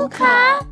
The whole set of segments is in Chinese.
卡。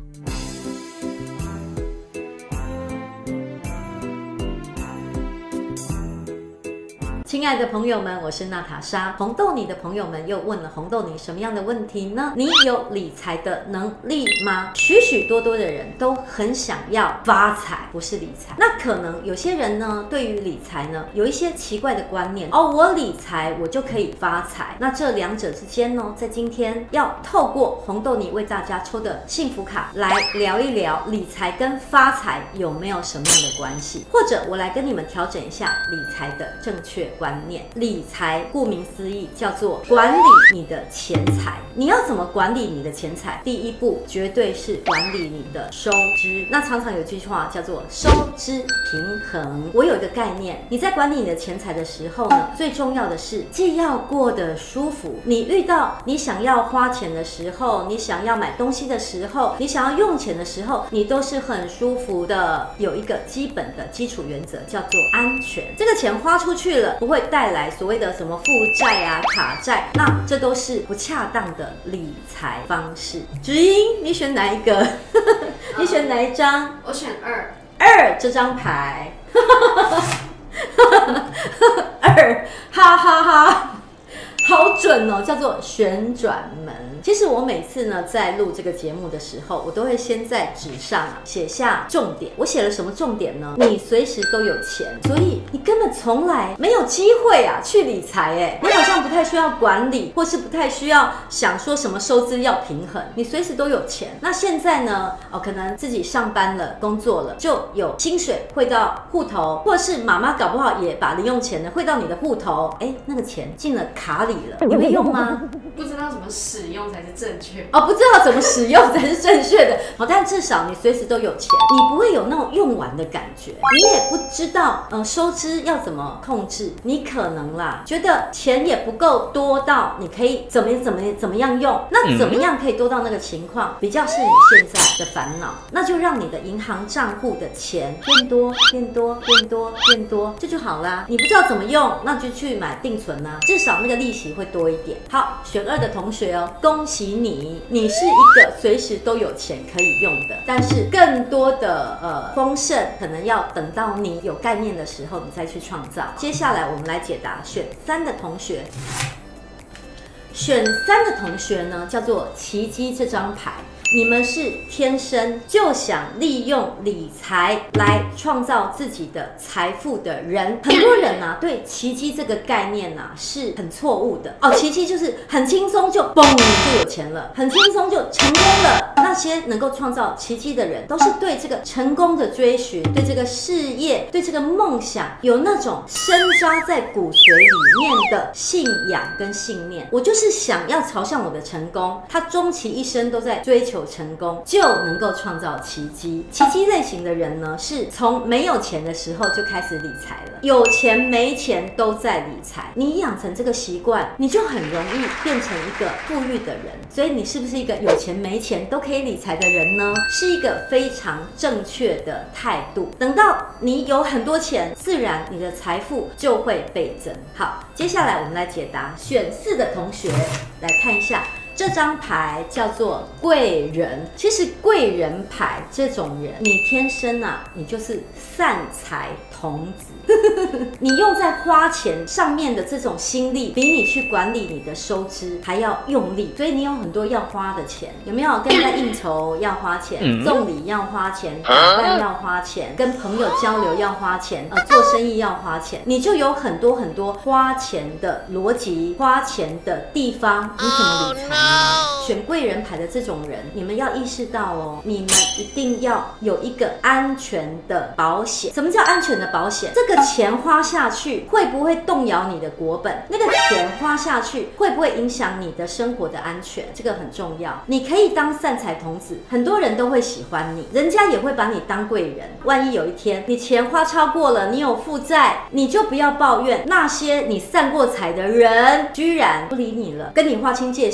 亲爱的朋友们，我是娜塔莎。红豆泥的朋友们又问了红豆泥什么样的问题呢？你有理财的能力吗？许许多多的人都很想要发财，不是理财。那可能有些人呢，对于理财呢有一些奇怪的观念哦，我理财我就可以发财。那这两者之间呢，在今天要透过红豆泥为大家抽的幸福卡来聊一聊理财跟发财有没有什么样的关系，或者我来跟你们调整一下理财的正确观念。理财顾名思义叫做管理你的钱财。你要怎么管理你的钱财？第一步绝对是管理你的收支。那常常有句话叫做收支平衡。我有一个概念，你在管理你的钱财的时候呢，最重要的是既要过得舒服，你遇到你想要花钱的时候，你想要买东西的时候，你想要用钱的时候，你都是很舒服的。有一个基本的基础原则叫做安全。这个钱花出去了，不会带来所谓的什么负债啊、卡债，那这都是不恰当的理财方式。芷英，你选哪一个？你选哪一张？ 我选2。 2这张牌，2，哈哈哈。好准哦，叫做旋转门。其实我每次呢在录这个节目的时候，我都会先在纸上写下重点。我写了什么重点呢？你随时都有钱，所以你根本从来没有机会去理财。你好像不太需要管理，或是不太需要想说什么收支要平衡，你随时都有钱。那现在呢，可能自己上班了、工作了，就有薪水汇到户头，或是妈妈搞不好也把零用钱呢汇到你的户头，那个钱进了卡里。你会用吗？ 不知道怎么使用才是正确不知道怎么使用才是正确的但至少你随时都有钱，你不会有那种用完的感觉，你也不知道收支要怎么控制，你可能觉得钱也不够多到你可以怎么样用，那怎么样可以多到那个情况，比较是你现在的烦恼，那就让你的银行账户的钱变多，这就好啦。你不知道怎么用，那就去买定存至少那个利息会多一点。好，选2的同学恭喜你，你是一个随时都有钱可以用的，但是更多的丰盛可能要等到你有概念的时候，你再去创造。接下来我们来解答选3的同学。选3的同学呢，叫做奇迹这张牌。你们是天生就想利用理财来创造自己的财富的人。很多人对奇迹这个概念是很错误的奇迹就是很轻松就嘣就有钱了，很轻松就成功了。那些能够创造奇迹的人，都是对这个成功的追寻，对这个事业，对这个梦想有那种深扎在骨髓里面的信仰跟信念。我就是想要朝向我的成功，他终其一生都在追求成功，就能够创造奇迹。奇迹类型的人呢，是从没有钱的时候就开始理财了，有钱没钱都在理财。你养成这个习惯，你就很容易变成一个富裕的人。所以你是不是一个有钱没钱都可以理财的人呢？是一个非常正确的态度。等到你有很多钱，自然你的财富就会倍增。好，接下来我们来解答选4的同学，来看一下。这张牌叫做贵人。其实贵人牌这种人，你天生你就是散财童子你用在花钱上面的这种心力，比你去管理你的收支还要用力，所以你有很多要花的钱。有没有跟人家应酬要花钱，送礼要花钱，打扮要花钱，跟朋友交流要花钱，做生意要花钱，你就有很多花钱的逻辑，花钱的地方，你怎么理财呢？选贵人牌的这种人，你们要意识到你们一定要有一个安全的保险。什么叫安全的保险？这个钱花下去会不会动摇你的国本？那个钱花下去会不会影响你的生活的安全？这个很重要。你可以当散财童子，很多人都会喜欢你，人家也会把你当贵人。万一有一天你钱花超过了，你有负债，你就不要抱怨那些你散过财的人居然不理你了，跟你划清界限了，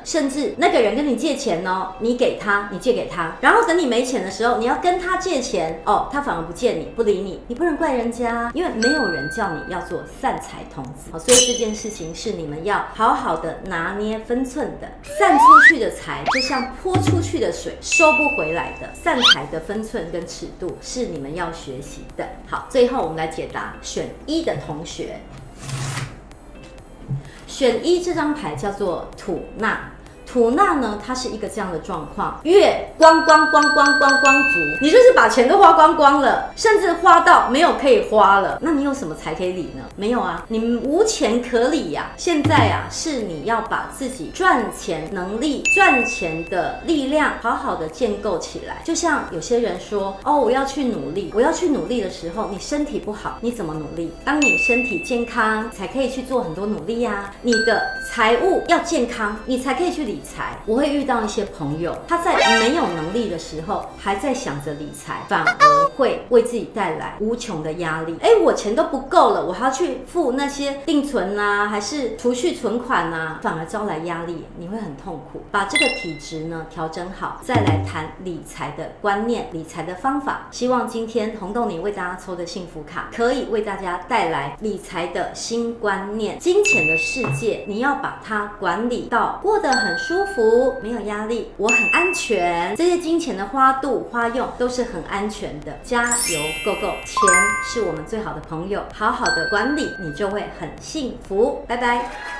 甚至那个人跟你借钱哦，你给他，你借给他，然后等你没钱的时候，你要跟他借钱哦，他反而不借你，不理你，你不能怪人家，因为没有人叫你要做散财童子。所以这件事情是你们要好好的拿捏分寸的。散出去的财就像泼出去的水，收不回来的。散财的分寸跟尺度是你们要学习的。好，最后我们来解答选一的同学。选一这张牌叫做吐纳。吐纳呢，它是一个这样的状况，月光足，你就是把钱都花光光了，甚至花到没有可以花了，那你有什么财可以理呢？没有啊，你无钱可理呀。现在啊，是你要把自己赚钱能力、赚钱的力量好好的建构起来。就像有些人说，哦，我要去努力的时候，你身体不好，你怎么努力？当你身体健康，才可以去做很多努力呀。你的财务要健康，你才可以去理财。我会遇到一些朋友，他在没有能力的时候，还在想着理财，反而会为自己带来无穷的压力。我钱都不够了，我还要去付那些定存啊，还是储蓄存款啊，反而招来压力，你会很痛苦。把这个体质呢调整好，再来谈理财的观念、理财的方法。希望今天红豆泥为大家抽的幸福卡，可以为大家带来理财的新观念。金钱的世界，你要把它管理到过得很舒服。没有压力，我很安全，这些金钱的花度花用都是很安全的，加油 ，Go Go！ 钱是我们最好的朋友，好好的管理，你就会很幸福。拜拜。